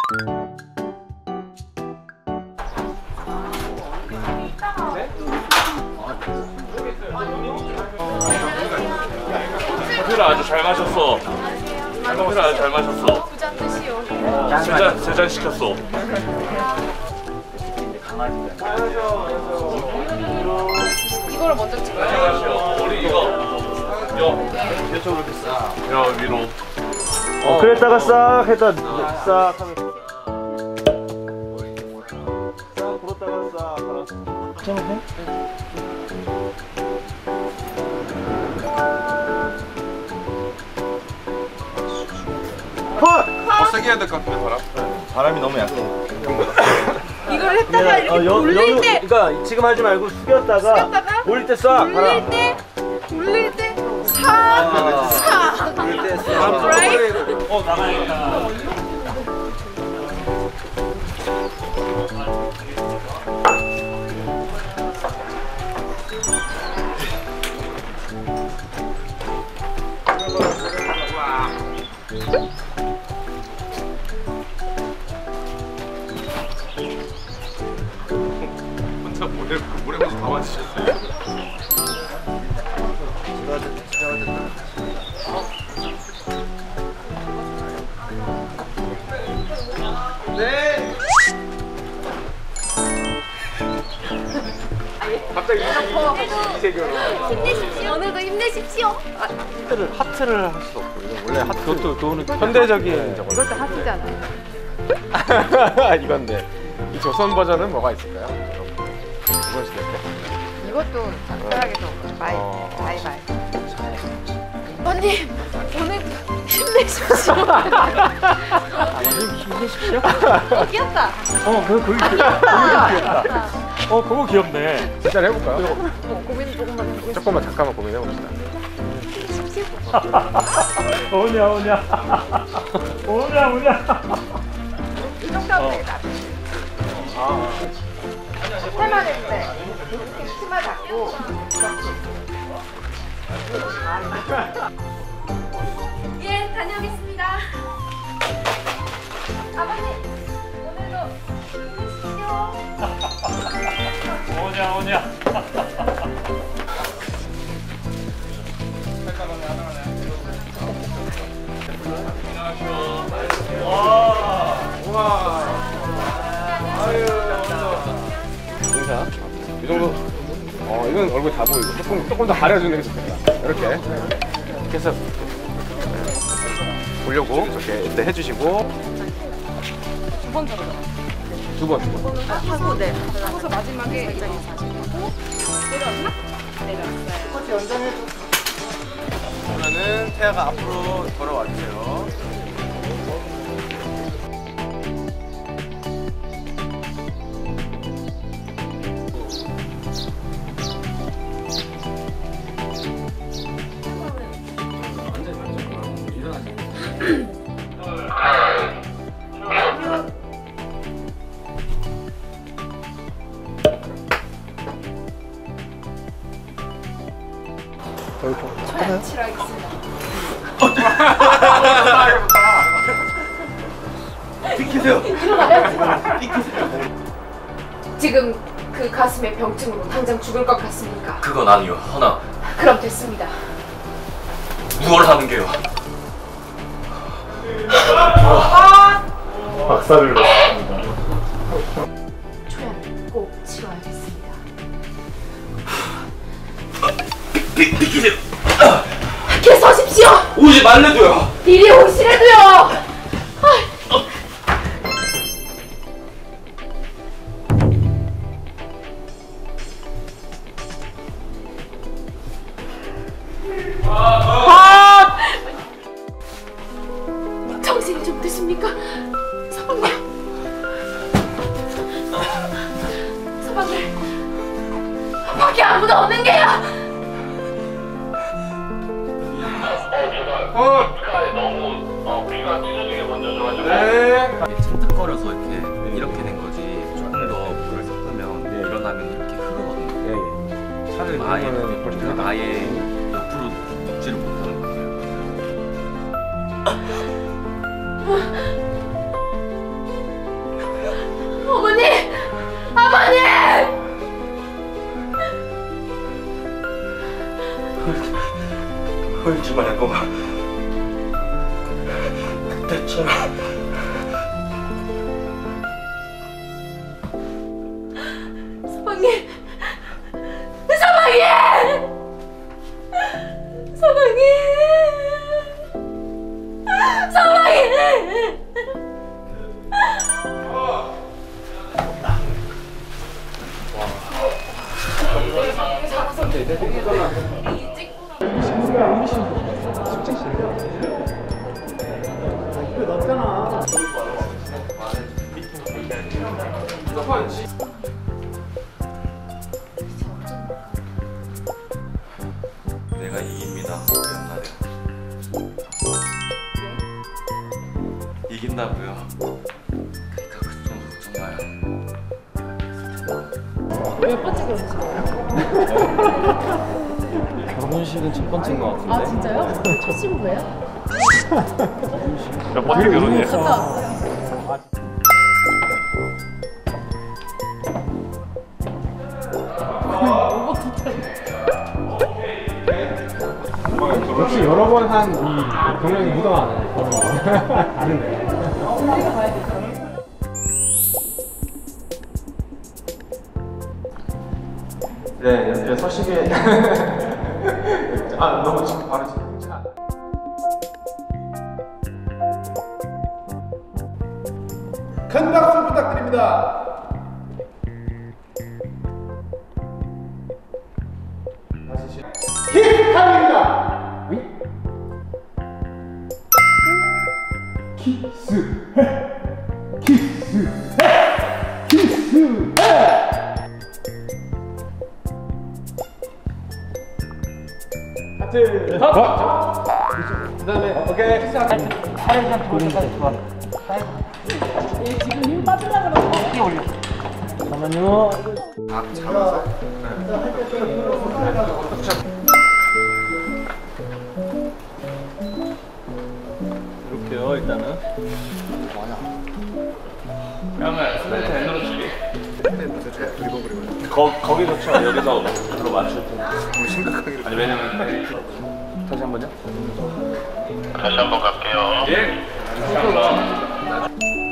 커피를 아주 잘 마셨어. 커피를 아주 잘 마셨어. 두 잔 드시오. 세 잔 시켰어. 이거를 먼저 찍어요. 우리 이거. 야 위로. 그랬다가 싹 했다 싹 하면 싹 불었다가 싹 하나. 더 세게 해야 될 것 같은데 바람? 바람이 너무 약해. 이걸 했다가 이렇게 돌릴 때, 그러니까 지금 하지 말고 숙였다가 올릴 때 싹. 돌릴 때, 사. 올릴 때 싹. Right? 나가야겠다. 혼자 물에 가서 다 마시셨어요? 네. 갑자기 힘내십시오. 오늘도 힘내십시오. 하트를 할 수 없고 이건 원래 하트. 그거는 현대적인 저거. 이것도 하트잖아. 이건데 이 조선 버전은 뭐가 있을까요? 이번 시대 때? 이것도 적당하게 좀 바이. 아버님, 오늘도 힘내십시오. 아버님 힘내십시오. 귀엽다. 그거 귀엽네. 진짜 해볼까요? 고민 조금만 해보겠습니다. 조금만 잠깐만 고민해봅시다. 오냐. 이 정도 하면 되겠다. 해만 했을 때 이렇게 치마 잡고 예, 다녀오겠습니다. 아버님, 오늘도 힘내십시오. 오냐. 인사. 이 정도. 이건 얼굴 다 보이고 조금 더 가려주는 게 좋겠다. 이렇게 해서 보려고 이렇게 이때 해주시고 두 번 잡아. 두 번. 하고 네. 하고서 마지막에 이 자리에서 하시고 내려왔나? 내려왔어요. 같이 연장해줘. 그러면은 태아가 앞으로 걸어와 주세요. 저야 치료하겠습니다. 비키세요. 지금 그 가슴의 병증으로 당장 죽을 것 같습니까? 그건 아니요. 허나 그럼 됐습니다. 무얼 하는 게요? 박살을 냈습니다. 초야는 꼭 치료하겠습니다. 비키세요. 밖에 서십시오. 오지 말래도요. 이리 오시래도요. 정신이 좀 드십니까? 서방님. 서방님. 밖에 아무도 없는 게요. 너무 귀가 찢어지게 먼저 줘가지고. 네. 츤득거려서 이렇게 된 거지. 조금 더 물을 섞으면 일어나면 이렇게 흐르거든요. 차를 아예 이용하면 아예 옆으로 눕지를 못하는 거예요. 울지 말고 그때처럼. 서방님! 서방님! 서방님! 서방님! 내가 이깁니다. 옛날에 이긴다고요. 그러니까 그 정도 정말. 몇 번째 결혼식이에요? 결혼식은 첫 번째인 것 같은데. 아 진짜요? 첫 신부예요? 몇 번째 결혼이에요? 갔다 왔어요. 역시 여러 번 한 이 경력이 묻어나네. 다르네. 네, 서식에 아 너무 지금 바로 지금. 큰 박수 부탁드립니다. 다시 시작. 키스타임입니다. 하트 그 다음에 오케이 지금 힘 빠지려고 그러는데 어깨 올려. 잠깐만요. 잡아서 이렇게요, 일단은. 그러면 스매트 N으로 줄게. 거기서 쳐. 여기서 들어 맞출 텐데. 심각하게 아니 왜냐면 다시 한 번요. 다시 한번 갈게요. 예. 감사합니다.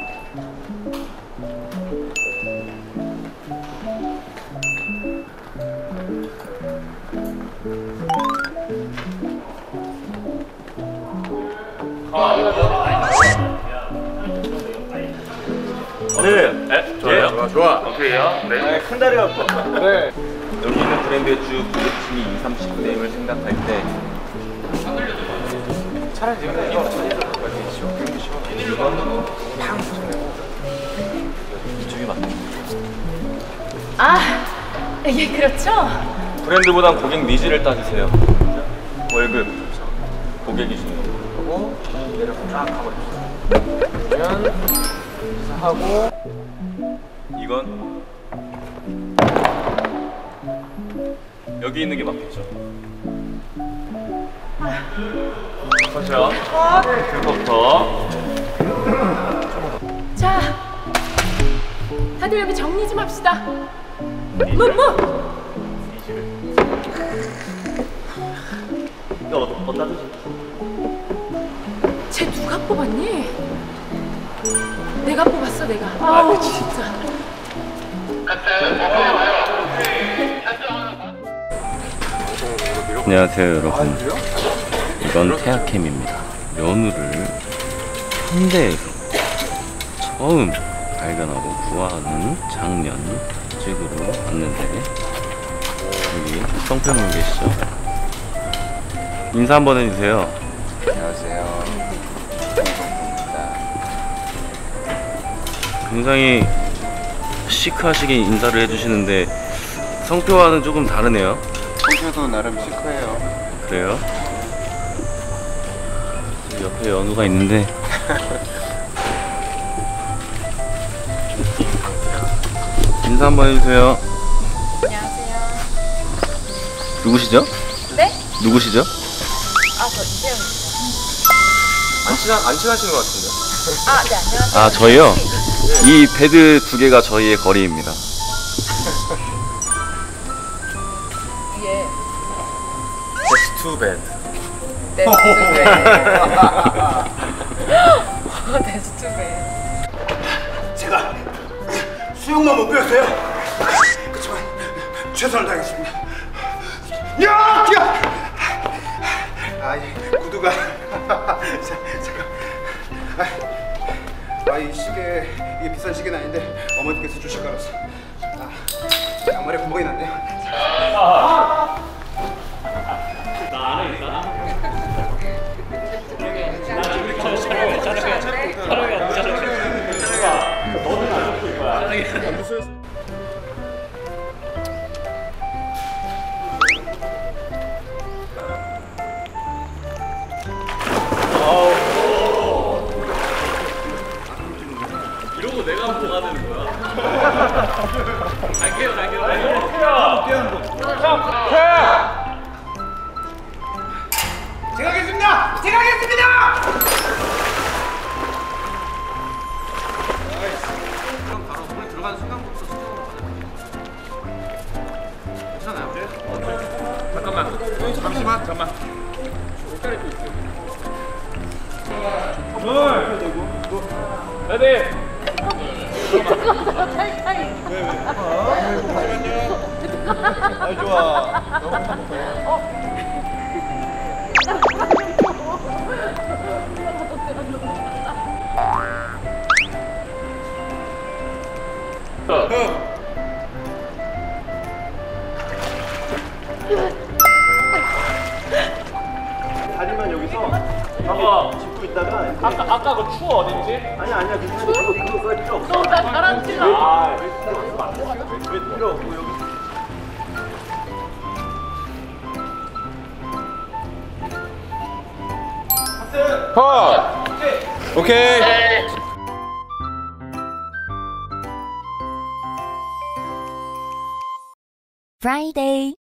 네. 좋아요. 좋아. 오케이요. 네. 큰 다리 갖고 왔다. 네. 여기 있는 브랜드의 주 고객층이 20, 30대임을 생각할 때 차라리 지금 이거 이건 팡 이쪽이 맞네. 아 이게 그렇죠? 브랜드보단 고객 니즈를 따지세요. 월급, 고객이 주는 거고 내려서 쫙 가버립시다. 그러면 하고 이건 여기 있는 게 맞겠죠? 그렇죠? 그거부터 자 다들 여기 정리 좀 합시다. 문무 이거 어디다 두지? 쟤 누가 뽑았니? 내가 뽑았어 내가. 아우 진짜. 안녕하세요 여러분. 이건 태아캠입니다. 연우를 현대에서 처음 발견하고 구하는 장면 찍으러 왔는데 여기 성평님 계시죠? 인사 한번 해주세요. 안녕하세요. 굉장히 시크하시게 인사를 해주시는데 성표와는 조금 다르네요. 성표도 나름 시크해요. 그래요? 옆에 연우가 있는데 인사 한번 해주세요. 안녕하세요. 누구시죠? 네? 누구시죠? 아 저 이세영입니다. 안 친하시는 것 같은데. 아 네 안녕하세요. 아 저희요? 이 베드 두 개가 저희의 거리입니다. 예. Just too bad. 데스투베. 데스투베. 제가 수영만 못 배웠어요. 그렇지만 최선을 다하겠습니다. 야! 야! 아이 구두가 잠깐. 이 시계 이게 비싼 시계는 아닌데 어머니께서 주실 거라서. 양말에 구멍이 났네요. 이러고 내가 뭐가 되는 거야? 갈게요. 제가 하겠습니다. 제가 하겠습니다. 그럼 바로 물에 들어가는 순간부터 수정으로 가는 괜찮아요? 잠깐만. 아이 좋아. 다리만 여기서 짚고 있다가 아까 그 추워 어딘지? 아니야 괜찮아. 그거 할 필요 없어. 나 가라앉히라. 왜 필요 없고 여기. 오케이. Friday.